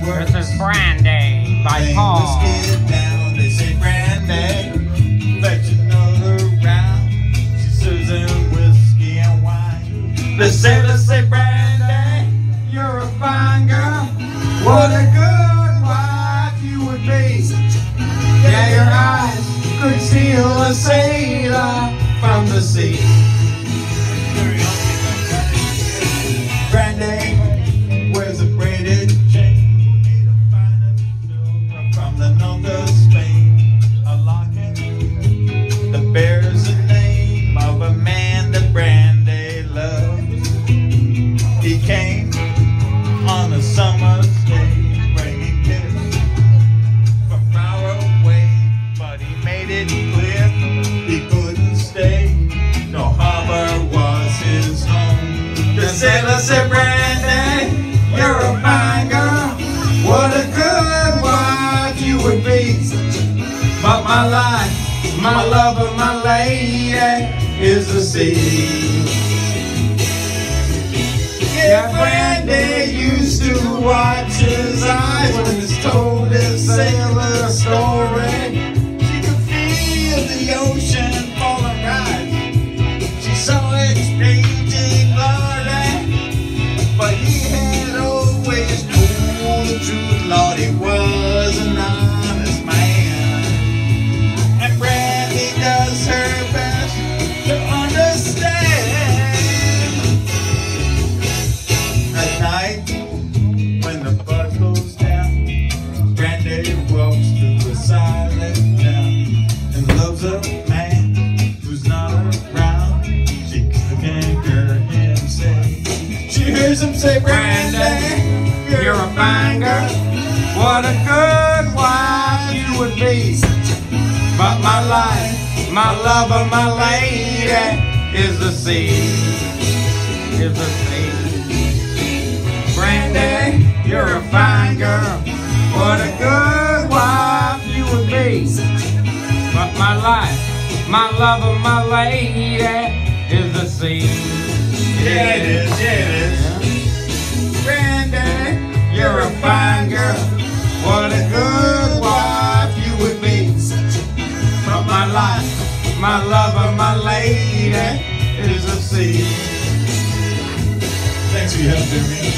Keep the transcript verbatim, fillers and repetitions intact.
This is Brandy by they Paul. Let's get it down. They say Brandy, fetch another round. She serves them whiskey and wine. They say, let's say Brandy, you're a fine girl. What a good wife you would be. Yeah, your eyes could steal a sailor from the sea. Brandy wears a braided chain made of finest silver from the north of Spain. A locket that bears the name of a man that Brandy loves. He came on a summer's day, bringing gifts from far away, but he made it clear he couldn't stay. No harbor was his home. The sailor said, Brandy, you're a fine girl. What a good wife you would be. But my life, my love, and my lady is the sea. Yeah, Brandy used to watch his eyes when he told his sailor story. She could feel the ocean fall and rise. She saw its raging glory, but he had always told the truth. Lord, he was an honest man, and Brandy does her best to understand. At night, when the bud goes down, Brandy walks to a silent town and loves a man who's not around. She can't hear him say. She hears him say, Brandy, you're a fine girl. What a good wife you would be. But my life, my love, and my lady is the sea. Is the sea. Brandy, you're a fine girl. What a good wife you would be. But my life, my love, and my lady is the sea. Yeah, it is, yeah, it is. Brandy, you're a fine girl. What a good wife you would be. But my life, my love, and my lady is the sea. Thanks for your help, Jimmy.